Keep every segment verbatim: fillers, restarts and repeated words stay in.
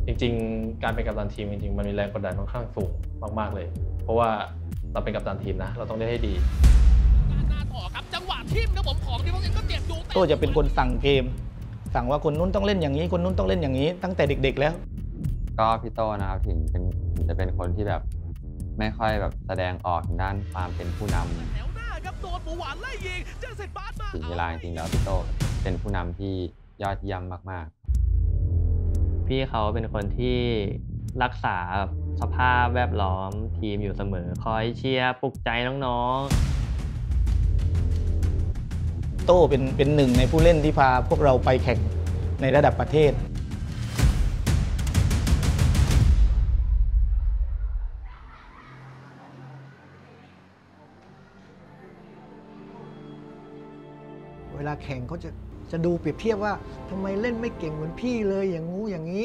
จริงๆการเป็นกัปตันทีมจริงๆมันมีแรงกดดันค่อนข้างสูงมากๆเลยเพราะว่าเราเป็นกัปตันทีมนะเราต้องเล่นให้ดีหน้าต่อครับจังหวะทิ่มนะผมของที่พวกนี้ก็เจ็บดูโต้จะเป็นคนสั่งเกมสั่งว่าคนนู้นต้องเล่นอย่างนี้คนนู้นต้องเล่นอย่างนี้ตั้งแต่เด็กๆแล้วก็พี่โต้นะครับถึงเป็นจะเป็นคนที่แบบไม่ค่อยแบบแสดงออกด้านความเป็นผู้นำแถวหน้าครับโดนหมูหวานไล่ยิงเจอเสร็จบาสมาถึงเวลาจริงๆแล้วพี่โต้เป็นผู้นำที่ยอดเยี่ยมมากๆพี่เขาเป็นคนที่รักษาสภาพแวดล้อมทีมอยู่เสมอคอยเชียร์ปลุกใจน้องๆโต้เป็นเป็นหนึ่งในผู้เล่นที่พาพวกเราไปแข่งในระดับประเทศเวลาแข่งเขาจะจะดูเปรียบเทียบว่าทำไมเล่นไม่เก่งเหมือนพี่เลยอย่างงู้อย่างนี้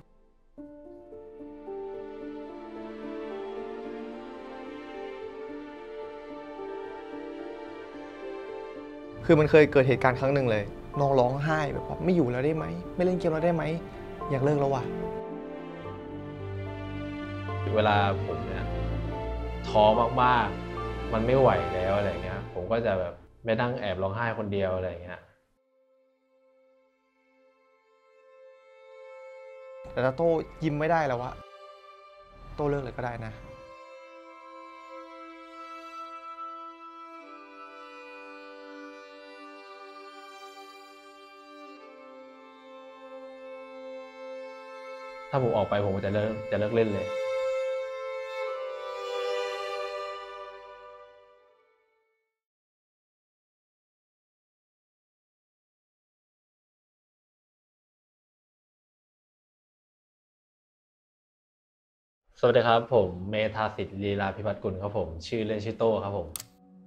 คือมันเคยเกิดเหตุการณ์ครั้งหนึ่งเลยน้องร้องไห้แบบว่าไม่อยู่แล้วได้ไหมไม่เล่นเกมแล้วได้ไหมอยากเลิกแล้วว่ะเวลาผมเนี่ยท้อมากๆมันไม่ไหวแล้วอะไรเงี้ยผมก็จะแบบไปนั่งแอบร้องไห้คนเดียวอะไรเงี้ยแต่ถ้าโต้ยิ้มไม่ได้แล้ววะโต้เลิกเลยก็ได้นะถ้าผมออกไปผมจะเลิกจะเลิกเล่นเลยสวัสดีครับผมเมธาสิทธิ์ลีลาพิพัฒน์กุลครับผมชื่อเล่นชื่อโต้ครับผม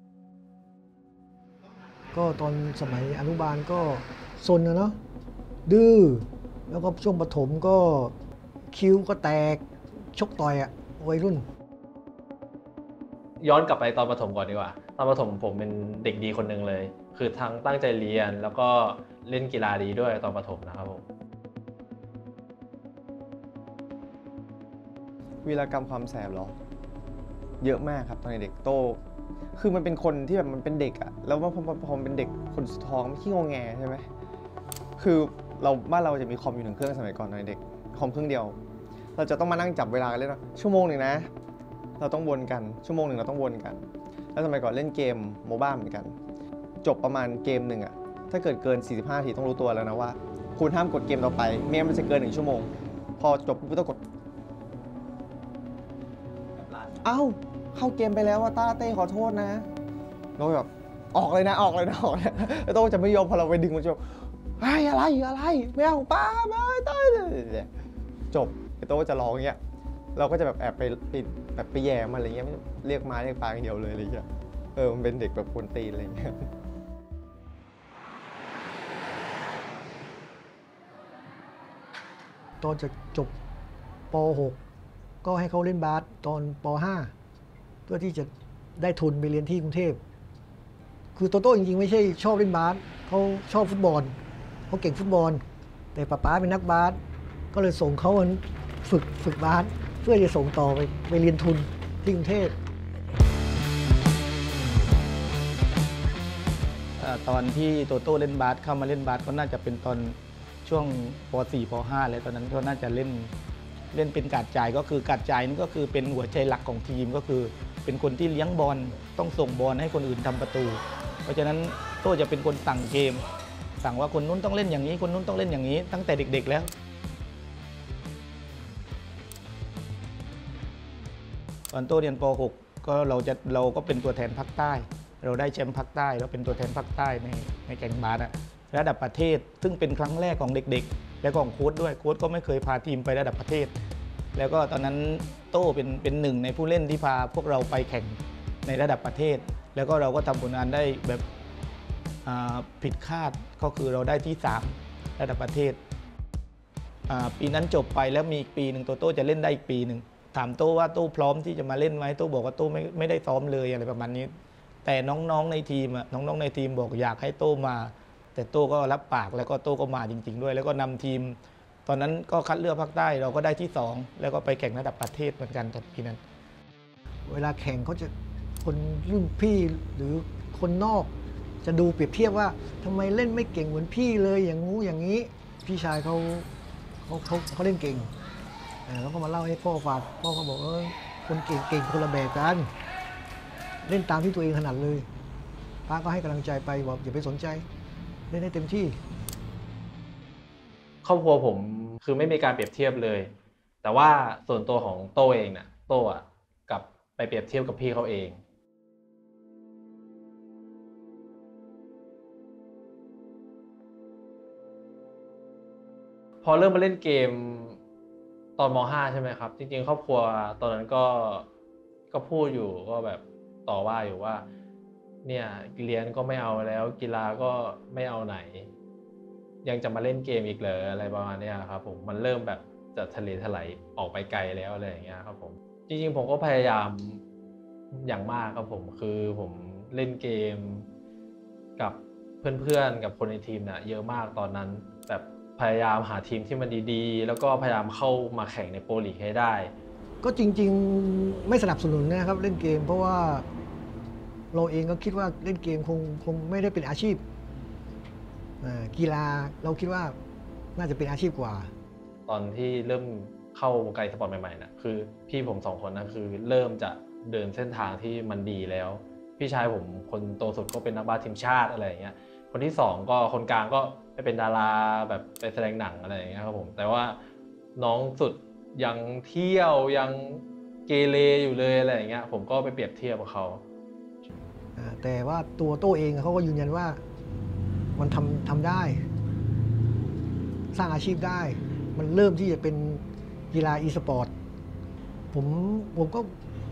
ก็ตอนสมัยอนุบาลก็ซนนะเนาะดื้อแล้วก็ช่วงประถมก็คิ้วก็แตกชกต่อยอะวัยรุ่นย้อนกลับไปตอนประถมก่อนดีกว่าตอนประถมผมเป็นเด็กดีคนหนึ่งเลยคือทั้งตั้งใจเรียนแล้วก็เล่นกีฬาดีด้วยตอนประถมนะครับผมวีรกรรมความแสบหรอเยอะมากครับตอนเด็กโตคือมันเป็นคนที่แบบมันเป็นเด็กอะแล้วพอพอมันเป็นเด็กคนสุดท้องมันขี้งงแงใช่ไหมคือเราบ้านเราจะมีคอมอยู่หนึ่งเครื่องสมัยก่อนตอนเด็กคอมเครื่องเดียวเราจะต้องมานั่งจับเวลากันเล่นชั่วโมงหนึ่งนะเราต้องวนกันชั่วโมงหนึ่งเราต้องวนกันแล้วสมัยก่อนเล่นเกมโมบ้าเหมือนกันจบประมาณเกมหนึ่งอะถ้าเกิดเกินสี่สิบห้านาทีต้องรู้ตัวแล้วนะว่าคุณห้ามกดเกมต่อไปไม่งั้นมันจะเกินหนึ่งชั่วโมงพอจบปุ๊บต้องกดเอ้าเข้าเกมไปแล้วว่าต้าเต้ขอโทษนะเราแบบออกเลยนะออกเลยนะออกเลยแล้วโต้จะไม่ยอมพอเราไปดึงมันจะไอ้อะไรอะไรไม่เอาป้าไม่ต้าจบไอ้โต้จะร้องเงี้ยเราก็จะแบบแอบไปปิดแบบไปแย่มันอะไรเงี้ยเรียกมาเรียกปลาอย่างเดียวเลยอะไรเงี้ยเออมันเป็นเด็กแบบคนตีนอะไรเงี้ยตอนจะจบป หกก็ให้เขาเล่นบาสตอนป ห้าเพื่อที่จะได้ทุนไปเรียนที่กรุงเทพคือโตโต้จริงๆไม่ใช่ชอบเล่นบาสเขาชอบฟุตบอลเขาเก่งฟุตบอลแต่ป๊าป๊าเป็นนักบาสก็เลยส่งเขาฝึกฝึกบาสเพื่อจะส่งต่อไปไปเรียนทุนที่กรุงเทพตอนที่โตโต้เล่นบาสเข้ามาเล่นบาสก็น่าจะเป็นตอนช่วงป สี่ ป ห้าแล้วตอนนั้นก็น่าจะเล่นเล่นเป็นการจ่ายก็คือการจ่ายนี่ก็คือเป็นหัวใจหลักของทีมก็คือเป็นคนที่เลี้ยงบอลต้องส่งบอลให้คนอื่นทำประตูเพราะฉะนั้นโต้จะเป็นคนสั่งเกมสั่งว่าคนนู้นต้องเล่นอย่างนี้คนนู้นต้องเล่นอย่างนี้ตั้งแต่เด็กๆแล้วตอนโต้เรียนป หกก็เราจะเราก็เป็นตัวแทนภาคใต้เราได้แชมป์ภาคใต้เราเป็นตัวแทนภาคใต้ในในแข่งบาสระดับประเทศซึ่งเป็นครั้งแรกของเด็กๆและของโค้ชด้วยโค้ชก็ไม่เคยพาทีมไประดับประเทศแล้วก็ตอนนั้นโต้เป็นเป็นหนึ่งในผู้เล่นที่พาพวกเราไปแข่งในระดับประเทศแล้วก็เราก็ทำผลงานได้แบบผิดคาดก็คือเราได้ที่สามระดับประเทศปีนั้นจบไปแล้วมีอีกปีหนึ่งโตโต้จะเล่นได้อีกปีหนึ่งถามโต้ว่าโต้พร้อมที่จะมาเล่นไหมโต้บอกว่าโต้ไม่ไม่ได้ซ้อมเลยอะไรประมาณนี้แต่น้องๆในทีมน้องๆในทีมบอกอยากให้โต้มาแต่โต้ก็รับปากแล้วก็โต้ก็มาจริงๆด้วยแล้วก็นำทีมตอนนั้นก็คัดเลือกภาคใต้เราก็ได้ที่สองแล้วก็ไปแข่งระดับประเทศเหมือนกันตอนปีนั้นเวลาแข่งเขาจะคนรุ่นพี่หรือคนนอกจะดูเปรียบเทียบว่าทำไมเล่นไม่เก่งเหมือนพี่เลยอย่างงู้อย่างนี้ พี่ชายเขาเขาเขาเขาเล่นเก่งแล้วก็มาเล่าให้พ่อฟังพ่อก็บอกเออคนเก่งเก่งคนละแบบกันเล่นตามที่ตัวเองถนัดเลยป้าก็ให้กำลังใจไปบอกอย่าไปสนใจเล่นให้เต็มที่ครอบครัวผมคือไม่มีการเปรียบเทียบเลย แต่ว่าส่วนตัวของโต้เองเนี่ยโต้อะกับไปเปรียบเทียบกับพี่เขาเองพอเริ่มมาเล่นเกมตอนม .ห้า ใช่ไหมครับจริงๆครอบครัวตอนนั้นก็ก็พูดอยู่ก็แบบต่อว่าอยู่ว่าเนี่ยเรียนก็ไม่เอาแล้วกีฬาก็ไม่เอาไหนยังจะมาเล่นเกมอีกเหรออะไรประมาณนี้ครับผมมันเริ่มแบบจะทะเลถลายออกไปไกลแล้วอะไรอย่างเงี้ยครับผมจริงๆผมก็พยายามอย่างมากครับผมคือผมเล่นเกมกับเพื่อนๆกับคนในทีมเนี่ยเยอะมากตอนนั้นแบบพยายามหาทีมที่มันดีๆแล้วก็พยายามเข้ามาแข่งในโปรลีกให้ได้ก็จริงๆไม่สนับสนุนนะครับเล่นเกมเพราะว่าเราเองก็คิดว่าเล่นเกมคงคงไม่ได้เป็นอาชีพกีฬาเราคิดว่าน่าจะเป็นอาชีพกว่าตอนที่เริ่มเข้าวงการสปอร์ตใหม่ๆนะคือพี่ผมสองคนนะคือเริ่มจะเดินเส้นทางที่มันดีแล้วพี่ชายผมคนโตสุดก็เป็นนักบาสทีมชาติอะไรอย่างเงี้ยคนที่สองก็คนกลางก็ไปเป็นดาราแบบไปแสดงหนังอะไรอย่างเงี้ยครับผมแต่ว่าน้องสุดยังเที่ยวยังเกเรอยู่เลยอะไรอย่างเงี้ยผมก็ไปเปรียบเทียบกับเขาแต่ว่าตัวโต้เองเขาก็ยืนยันว่ามันทำทำได้สร้างอาชีพได้มันเริ่มที่จะเป็นกีฬาอีสปอร์ตผมผมก็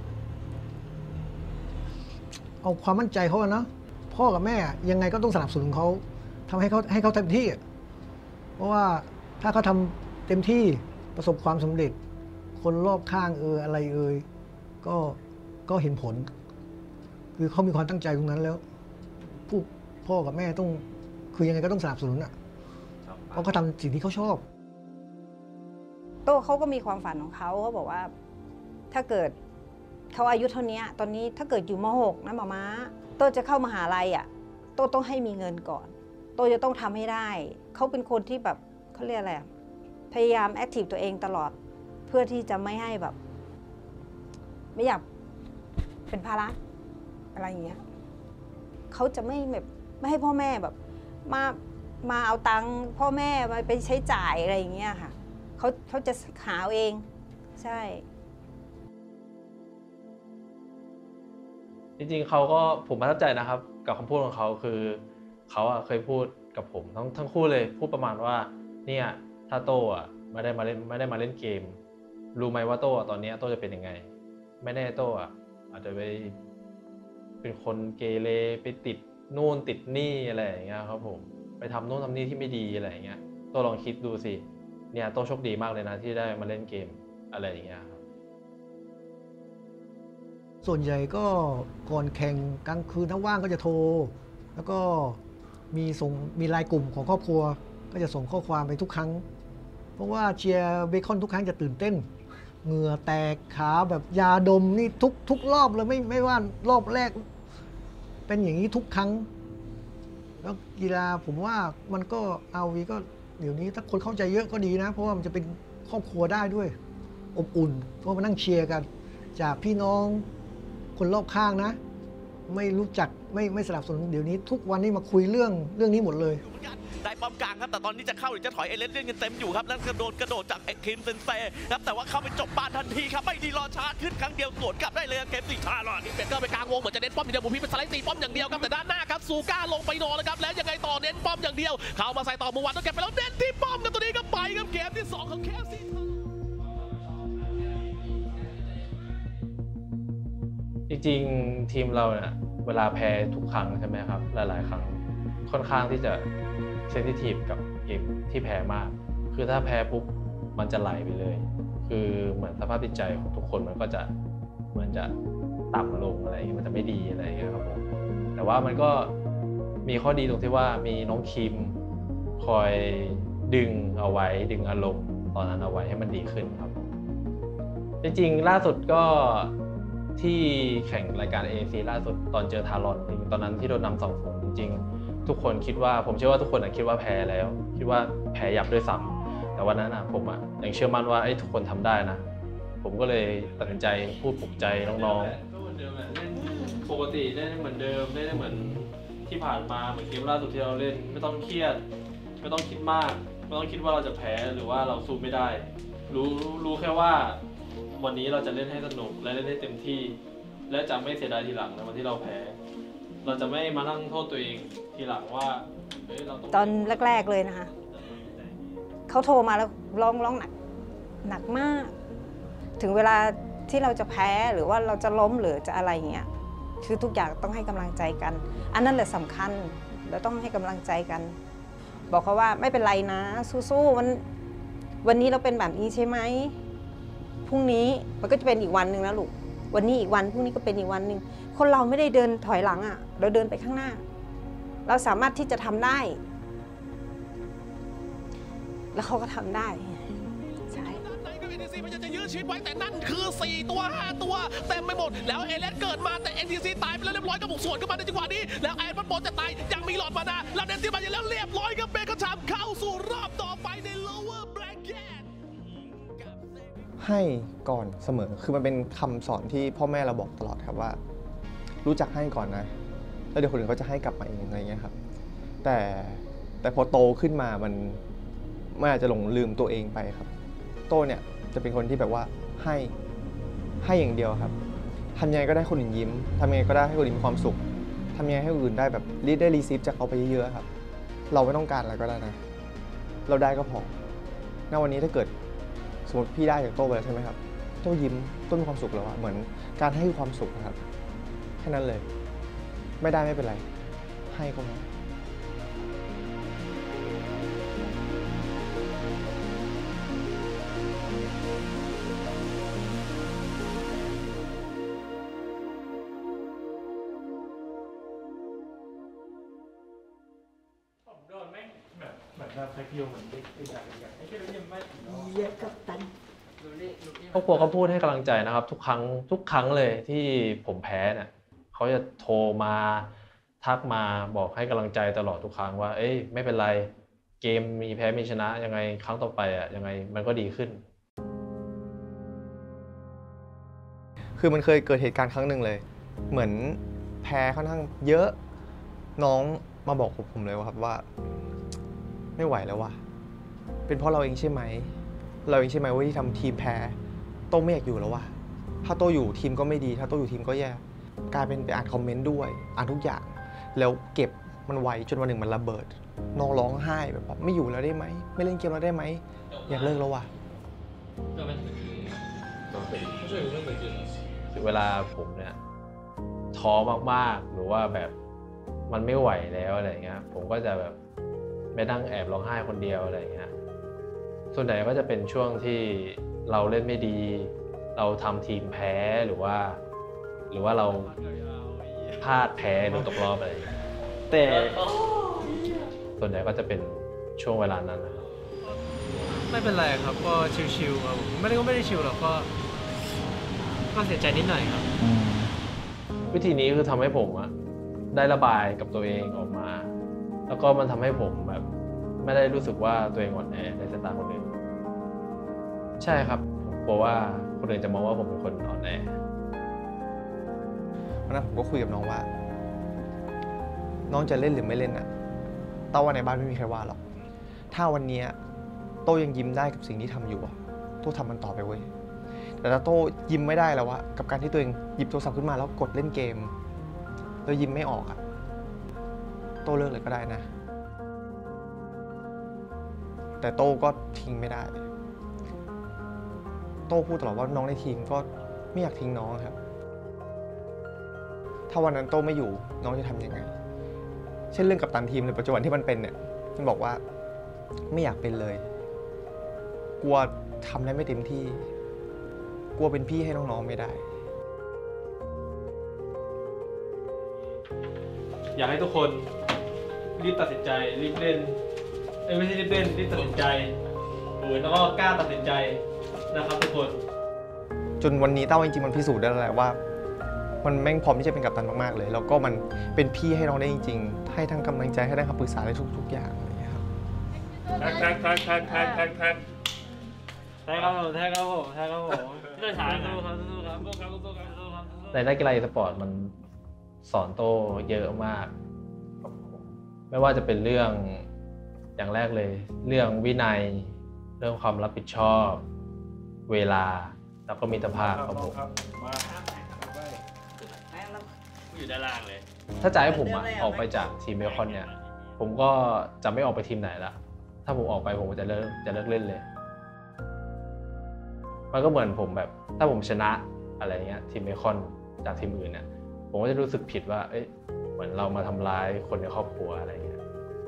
เอาความมั่นใจเขาอะเนาะพ่อกับแม่ยังไงก็ต้องสนับสนุนเขาทำให้เขาให้เขาเต็มที่เพราะว่าถ้าเขาทำเต็มที่ประสบความสำเร็จคนรอบข้างเอออะไรเอ่ยก็ก็เห็นผลคือเขามีความตั้งใจตรงนั้นแล้วผู้พ่อกับแม่ต้องคือยังไงก็ต้องสนับสนุนอ่ะเพราะเขาทำสิ่งที่เขาชอบโต้เขาก็มีความฝันของเขาเขาบอกว่าถ้าเกิดเขาอายุเท่านี้ตอนนี้ถ้าเกิดอยู่ม .หก นะหมาม้าโต้จะเข้ามหาลัยอ่ะโต้ต้องให้มีเงินก่อนโต้จะต้องทำให้ได้เขาเป็นคนที่แบบเขาเรียกอะไรพยายามแอคทีฟตัวเองตลอดเพื่อที่จะไม่ให้แบบไม่อยากเป็นภาระอะไรอย่างเงี้ยเขาจะไม่แบบไม่ให้พ่อแม่แบบมามาเอาตังค์พ่อแม่มาไปใช้จ่ายอะไรอย่างเงี้ยค่ะเขาเขาจะหาเองใช่จริงๆเขาก็ผมประทับใจนะครับกับคำพูดของเขาคือเขาเคยพูดกับผมทั้งทั้งคู่เลยพูดประมาณว่าเนี่ยถ้าโต้อะไม่ได้มาเล่นไม่ได้มาเล่นเกมรู้ไหมว่าโต้ตอนนี้โต้จะเป็นยังไงไม่แน่โต้อะอาจจะไปเป็นคนเกเรไปติดนู่นติดนี่อะไรอย่างเงี้ยครับผมไปทำนู่นทำนี่ที่ไม่ดีอะไรอย่างเงี้ยโต้ลองคิดดูสิเนี่ยโต้โชคดีมากเลยนะที่ได้มาเล่นเกมอะไรอย่างเงี้ยครับส่วนใหญ่ก็ก่อนแข่งกลางคืนถ้าว่างก็จะโทรแล้วก็มีส่งมีไลน์กลุ่มของครอบครัวก็จะส่งข้อความไปทุกครั้งเพราะว่าเชียร์เบคอนทุกครั้งจะตื่นเต้นเหงื่อแตกขาแบบยาดมนี่ทุกทุกรอบเลยไม่ไม่ว่ารอบแรกเป็นอย่างนี้ทุกครั้งแล้วกีฬาผมว่ามันก็เอาวีก็เดี๋ยวนี้ถ้าคนเข้าใจเยอะก็ดีนะเพราะว่ามันจะเป็นครอบครัวได้ด้วยอบอุ่นเพราะมานั่งเชียร์กันจากพี่น้องคนรอบข้างนะไม่รู้จักไม่ไม่สนับสนุนเดี๋ยวนี้ทุกวันนี้มาคุยเรื่องเรื่องนี้หมดเลยได้ป้อมกลางครับแต่ตอนนี้จะเข้าหรือจะถอยเอเลนเล่นกันเต็มอยู่ครับแล้วกระโดดกระโดดจากคิมเซนเซ่ครับแต่ว่าเข้าไปจบบ้านทันทีครับไม่ดีรอช้าขึ้นครั้งเดียวสวนกลับได้เลยเกมสี่ชาหลอดนี่เป็นก็ไปกลางวงเหมือนจะเน้นป้อมอย่างเดียวบุพีเป็นสไลด์ตีป้อมอย่างเดียวครับแต่ด้านหน้าครับซูก้าลงไปนอนแล้วครับแล้วยังไงต่อเน้นป้อมอย่างเดียวเข้ามาใส่ต่อเมื่อวานต้องเก็บไปแล้วเน้นที่ป้อมกันตัวนี้ก็ไปครับเกมที่สองของแคสซี่จริงๆทีมเราเนี่ยเวลาแพ้ทุกครั้งใช่ไหมครับหลายๆครั้งค่อนข้างที่จะเซนซิทีฟกับเกมที่แพ้มากคือถ้าแพ้ปุ๊บมันจะไหลไปเลยคือเหมือนสภาพจิตใจของทุกคนมันก็จะเหมือนจะต่ำลงอะไรอย่างเงี้ยมันจะไม่ดีอะไรอย่างเงี้ยครับผมแต่ว่ามันก็มีข้อดีตรงที่ว่ามีน้องคิมคอยดึงเอาไว้ดึงอารมณ์ตอนนั้นเอาไว้ให้มันดีขึ้นครับจริงๆล่าสุดก็ที่แข่งรายการ เอ ซี ล่าสุดตอนเจอทารอนจริงตอนนั้นที่โดนนำสองศูนย์จริงๆทุกคนคิดว่าผมเชื่อว่าทุกคนคิดว่าแพ้แล้วคิดว่าแพ้ยับด้วยซ้ำแต่วันนั้นนะผมอ่ะยังเชื่อมั่นว่าทุกคนทำได้นะผมก็เลยตัดสินใจพูดปลุกใจน้องๆก็เหมือนเดิมแหละเล่นปกติเล่นเหมือนเดิมเล่นเหมือนที่ผ่านมาเหมือนเกมล่าสุดที่เราเล่นไม่ต้องเครียดไม่ต้องคิดมากไม่ต้องคิดว่าเราจะแพ้หรือว่าเราสู้ไม่ได้รู้รู้แค่ว่าวันนี้เราจะเล่นให้สนุกและเล่นให้เต็มที่และจะไม่เสียดายทีหลังในวันที่เราแพ้เราจะไม่มานั่งโทษตัวเองทีหลังว่าเฮ้ยเราต้องตอนแรกๆเลยนะคะเขาโทรมาแล้วร้องร้องหนักหนักมากถึงเวลาที่เราจะแพ้หรือว่าเราจะล้มหรือจะอะไรเงี้ยคือทุกอย่างต้องให้กำลังใจกันอันนั้นแหละสำคัญเราต้องให้กำลังใจกันบอกเขาว่าไม่เป็นไรนะสู้ๆวันวันนี้เราเป็นแบบนี้ใช่ไหมพรุ่งนี้มันก็จะเป็นอีกวันหนึ่งแล้วลูกวันนี้อีกวันพรุ่งนี้ก็เป็นอีกวันหนึ่งคนเราไม่ได้เดินถอยหลังอ่ะเราเดินไปข้างหน้าเราสามารถที่จะทำได้แล้วเขาก็ทำได้ใช่เอ็น ที ซี พยายามจะยื้อชีวิตไว้แต่นั่นคือสี่ตัวห้าตัวเต็มไปหมดแล้วเอเลสเกิดมาแต่ เอ็น ที ซี ตายไปแล้วเรียบร้อยกับบุกสวนขึ้นมาในจังหวะนี้แล้วไอ้มันโปจะตายยังมีหลอดมานาแล้วเดนซี่มาแล้วเรียบร้อยกับเบคอนชัมเข้าสู่รอบต่อไปใน lower bracket ให้ก่อนเสมอคือมันเป็นคำสอนที่พ่อแม่เราบอกตลอดครับว่ารู้จักให้ก่อนนะแล้วเดี๋ยวคนอื่นเขาจะให้กลับมาเองอะไรเงี้ยครับแต่แต่พอโตขึ้นมามันมันอาจจะหลงลืมตัวเองไปครับโตเนี่ยจะเป็นคนที่แบบว่าให้ให้อย่างเดียวครับทำยังไงก็ได้คนอื่นยิ้มทำยังไงก็ได้ให้คนอื่นมีความสุขทำยังไงให้คนอื่นได้แบบได้รีซีฟจากเขาไปเยอะๆครับเราไม่ต้องการอะไรก็ได้นะเราได้ก็พอณวันนี้ถ้าเกิดสมมติพี่ได้จากโต้ไปแล้วใช่ไหมครับโต้ยิ้มโต้มีความสุขแล้วอะเหมือนการให้ความสุขนะครับแค่นั้นเลยไม่ได้ไม่เป็นไรให้ก็พอครอบครัวเขาพูดให้กำลังใจนะครับทุกครั้งทุกครั้งเลยที่ผมแพ้เนี่ยเขาจะโทรมาทักมาบอกให้กำลังใจตลอดทุกครั้งว่าเอ้ยไม่เป็นไรเกมมีแพ้มีชนะยังไงครั้งต่อไปอ่ะยังไงมันก็ดีขึ้นคือมันเคยเกิดเหตุการณ์ครั้งหนึ่งเลยเหมือนแพ้ค่อนข้างเยอะน้องมาบอกผมเลยว่าครับว่าไม่ไหวแล้วว่ะเป็นเพราะเราเองใช่ไหมเราเองใช่ไหมว่าที่ทำทีมแพ้โต้ไม่อยากอยู่แล้วว่ะถ้าโต้อยู่ทีมก็ไม่ดีถ้าโต้อยู่ทีมก็แย่กลายเป็นไปอ่านคอมเมนต์ด้วยอ่านทุกอย่างแล้วเก็บมันไว้จนวันหนึ่งมันระเบิดน้องร้องไห้แบบไม่อยู่แล้วได้ไหมไม่เล่นเกมแล้วได้ไหมอยากเลิกแล้วว่ะเวลาผมเนี่ยท้อมากๆหรือว่าแบบมันไม่ไหวแล้วอะไรเงี้ยผมก็จะแบบไม่นั่งแอบร้องไห้คนเดียวอะไรเงี้ยส่วนใหญ่ก็จะเป็นช่วงที่เราเล่นไม่ดีเราทำทีมแพ้หรือว่าหรือว่าเราพลาดแพ้หรือตกรอบอะไรแต่ส่วนใหญ่ก็จะเป็นช่วงเวลานั้นนะครับไม่เป็นไรครับก็ชิวๆครับไม่ได้ก็ไม่ได้ชิวหรอกก็ก็เสียใจนิดหน่อยครับวิธีนี้คือทำให้ผมอะได้ระบายกับตัวเองออกมาแล้วก็มันทำให้ผมแบบไม่ได้รู้สึกว่าตัวเองอ่อนแอในสายตาคนอื่นใช่ครับผมกลัวว่าคนอื่นจะมองว่าผมเป็นคนอ่อนแอวันนั้นผมก็คุยกับน้องว่าน้องจะเล่นหรือไม่เล่นอะโต้ว่าในบ้านไม่มีใครว่าหรอกถ้าวันนี้โต้ยังยิ้มได้กับสิ่งที่ทำอยู่อะโต้ทำมันต่อไปเว้ยแต่ถ้าโต้ยิ้มไม่ได้แล้วอะกับการที่ตัวเองหยิบโทรศัพท์ขึ้นมาแล้วกดเล่นเกมแล้วยิ้มไม่ออกอะโต้เลิกเลยก็ได้นะแต่โต้ก็ทิ้งไม่ได้โต้พูดตลอดว่าน้องในทีมก็ไม่อยากทิ้งน้องครับถ้าวันนั้นโต้ไม่อยู่น้องจะทำยังไงเช่นเรื่องกัปตันทีมในปัจจุบันที่มันเป็นเนี่ยมันบอกว่าไม่อยากเป็นเลยกลัวทำได้ไม่เต็มที่กลัวเป็นพี่ให้น้องๆไม่ได้อยากให้ทุกคนรีบตัดสินใจรีบเล่นเอ้ยไม่ใช่รีบเล่นรีบตัดสินใจฝืนแล้วก็กล้าตัดสินใจนะครับทุกคนจนวันนี้เต้าจริงๆมันพิสูจน์ได้แล้วแหละว่ามันแม่งพร้อมที่จะเป็นกัปตันมากๆเลยแล้วก็มันเป็นพี่ให้น้องได้จริงๆให้ทั้งกำลังใจให้ได้คำปรึกษาในทุกๆอย่างอะไรอย่างเงี้ยครับแท็กแท็กแท็กแท็กแท็กแท็กแท็กแท็กครับผมแท็กครับผมแท็กครับผมได้ฉายสู้ครับสู้ครับสู้ครับสู้ครับสู้ครับในนักกีฬาอีสปอร์ตมันสอนโต้เยอะมากไม่ว่าจะเป็นเรื่องอย่างแรกเลยเรื่องวินัยเรื่องความรับผิดชอบเวลาแล้วก็มิตรภาพครับผมอยู่ด้านล่างเลยถ้าจะให้ผมอะออกไปจากทีมเบคอนเนี่ยผมก็จะไม่ออกไปทีมไหนละถ้าผมออกไปผมจะเลิกจะเลิกเล่นเลยมันก็เหมือนผมแบบถ้าผมชนะอะไรเงี้ยทีมเบคอนจากทีมอื่นเนี่ยผมก็จะรู้สึกผิดว่าเอ้ยเหมือนเรามาทำร้ายคนในครอบครัวอะไรเงี้ย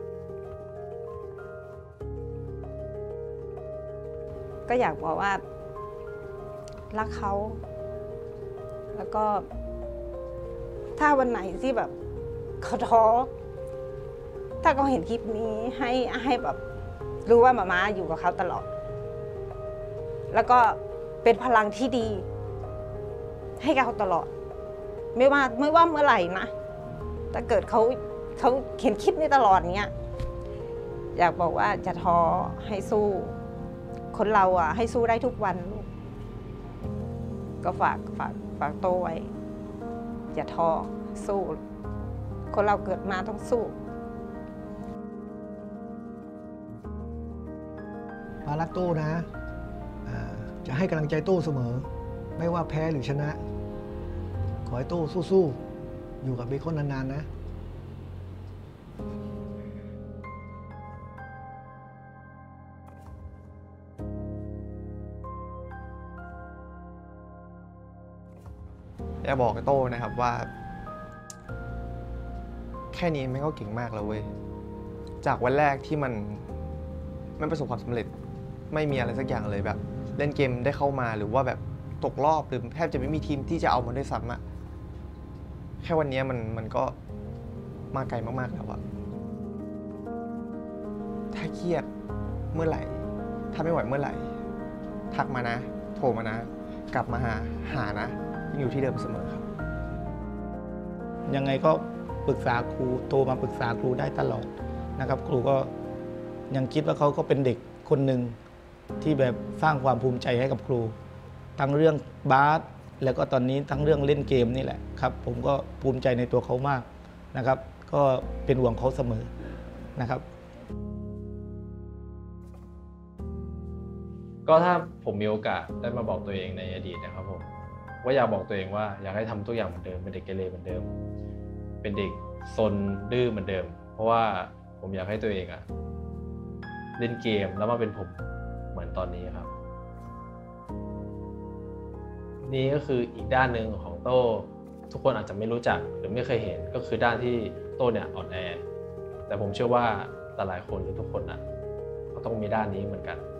ก็อยากบอกว่ารักเขาแล้วก็ถ้าวันไหนที่แบบเขาท้อถ้าเขาเห็นคลิปนี้ให้ให้แบบรู้ว่าหมาม้าอยู่กับเขาตลอดแล้วก็เป็นพลังที่ดีให้กับเขาตลอดไม่ว่าไม่ว่าเมื่อไหร่นะถ้าเกิดเขาเขาเห็นคลิปนี้ตลอดเนี้ยอยากบอกว่าจะท้อให้สู้คนเราอ่ะให้สู้ได้ทุกวันลูกก็ฝากฝากฝากโตไว้อย่าท้อสู้คนเราเกิดมาต้องสู้ปารักโต้นะจะให้กำลังใจโต้เสมอไม่ว่าแพ้หรือชนะขอให้โต้สู้ๆอยู่กับเบคอนนานๆนะอยากบอกกับโต้นะครับว่าแค่นี้มันก็เก่งมากแล้วเว้ยจากวันแรกที่มันไม่ประสบความสำเร็จไม่มีอะไรสักอย่างเลยแบบเล่นเกมได้เข้ามาหรือว่าแบบตกรอบหรือแทบจะไม่มีทีมที่จะเอามันด้วยซ้ำอะแค่วันนี้มันมันก็มาไกลมากๆแล้วอะถ้าเครียดเมื่อไหร่ถ้าไม่ไหวเมื่อไหร่ทักมานะโทรมานะกลับมาหาหานะยังอยู่ที่เดิมเสมอครับยังไงก็ปรึกษาครูโทรมาปรึกษาครูได้ตลอดนะครับครูก็ยังคิดว่าเขาก็เป็นเด็กคนหนึ่งที่แบบสร้างความภูมิใจให้กับครูทั้งเรื่องบาสแล้วก็ตอนนี้ทั้งเรื่องเล่นเกมนี่แหละครับผมก็ภูมิใจในตัวเขามากนะครับก็เป็นห่วงเขาเสมอนะครับก็ถ้าผมมีโอกาสได้มาบอกตัวเองในอดีตนะครับผมว่าอยากบอกตัวเองว่าอยากให้ทำทุกอย่างเหมือนเดิมเป็นเด็กเกเรเหมือนเดิมเป็นเด็กซนดื้อเหมือนเดิมเพราะว่าผมอยากให้ตัวเองอะเล่นเกมแล้วมาเป็นผมเหมือนตอนนี้ครับนี่ก็คืออีกด้านหนึ่งของโต้ทุกคนอาจจะไม่รู้จักหรือไม่เคยเห็นก็คือด้านที่โต้เนี่ยอ่อนแอแต่ผมเชื่อว่าหลายๆคนหรือทุกคนอะเขาต้องมีด้านนี้เหมือนกัน